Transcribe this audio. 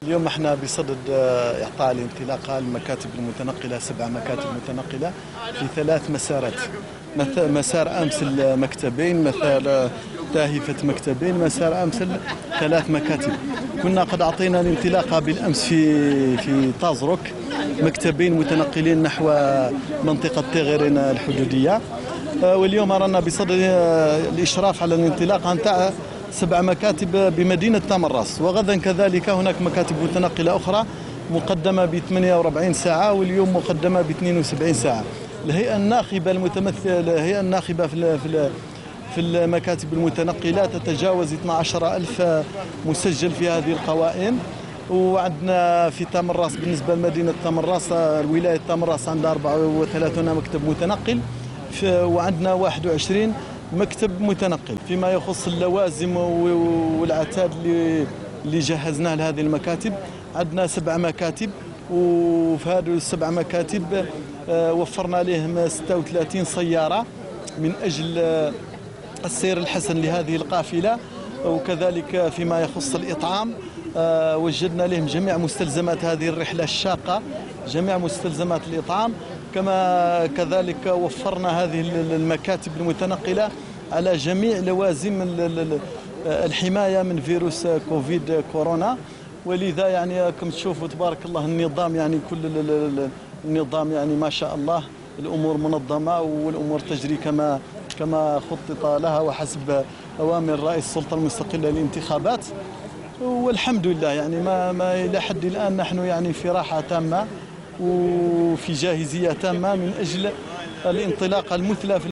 اليوم احنا بصدد اعطاء الانطلاقه المكاتب المتنقله، 7 مكاتب متنقله في 3 مسارات. مسار امس المكتبين، مثال تاهفه مكتبين، مسار امس 3 مكاتب. كنا قد اعطينا الانطلاقه بالامس في طازروك، مكتبين متنقلين نحو منطقه تغرين الحدوديه. واليوم رانا بصدد الاشراف على الانطلاقه نتاع 7 مكاتب بمدينة تامراس، وغدا كذلك هناك مكاتب متنقلة أخرى مقدمة ب 48 ساعة، واليوم مقدمة ب 72 ساعة. الهيئة الناخبة الهيئة الناخبة في المكاتب المتنقلة تتجاوز 12,000 مسجل في هذه القوائم. وعندنا في تامراس بالنسبة لمدينة تامراس، ولاية تامراس عندها 34 مكتب متنقل، وعندنا 21 مكتب متنقل. فيما يخص اللوازم والعتاد اللي جهزناه لهذه المكاتب، عندنا 7 مكاتب، وفي هذه 7 مكاتب وفرنا لهم 36 سيارة من أجل السير الحسن لهذه القافلة. وكذلك فيما يخص الإطعام، وجدنا لهم جميع مستلزمات هذه الرحلة الشاقة، جميع مستلزمات الإطعام. كذلك وفرنا هذه المكاتب المتنقلة على جميع لوازم الحماية من فيروس كوفيد كورونا. ولذا يعني كما تشوفوا تبارك الله النظام، يعني كل النظام يعني ما شاء الله، الأمور منظمة والأمور تجري كما خطط لها وحسب أوامر رئيس السلطة المستقلة للانتخابات. والحمد لله يعني ما إلى حد الآن نحن يعني في راحة تامة وفي جاهزية تامة من أجل الانطلاقة المثلى.